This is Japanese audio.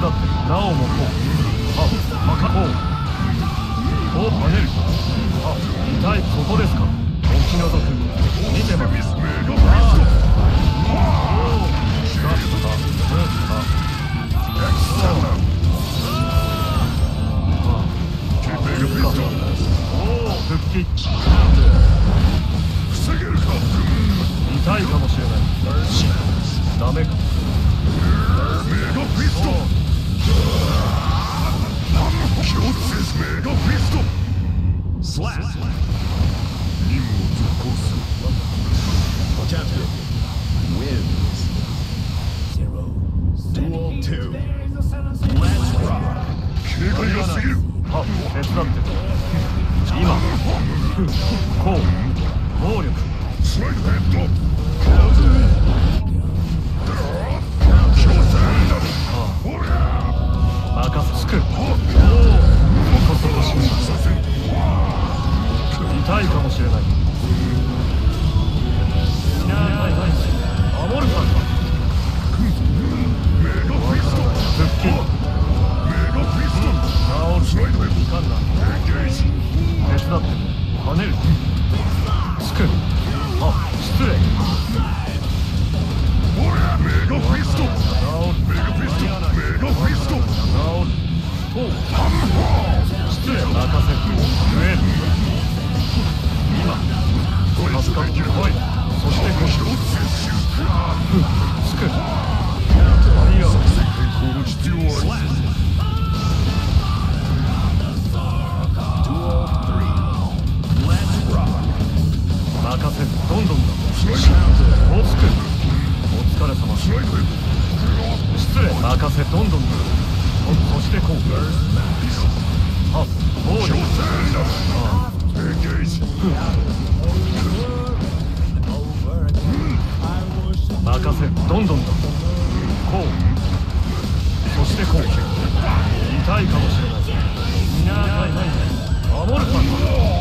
ってる。なおもこう。あ、赤こう。こう跳ねる。あ、痛い。ここですか。お気の毒。見てます。復帰。防げるか。痛いかもしれない。ダメか。メガフィスト。気をつけ。メガフィスト。スラッ。任務を続行する。Champion wins. 0, 2, 2. Let's rock. 警戒が過ぎる。あ、手伝ってる。今。こう。暴力。スライドヘッド。任せつく。そこそこしみます。痛いかもしれない。守るか。メガフィスト。復帰。メガフィスト。治る。いかんな。手伝って跳ねる。つく。あ、失礼。メガフィスト。メガフィスト。メガフィスト。治る。失礼。任せ。食える。今。助かって来い。そしてこしろ。つく。ありがとう。成功の必要はあり。任せ。どんどんだ。こうつく。お疲れ様。失礼。任せ。どんどんだ。そしてこう。あ、暴力。ああ。任せ。どんどんだ。こう。そしてこう。痛いかもしれない。いない。守るか。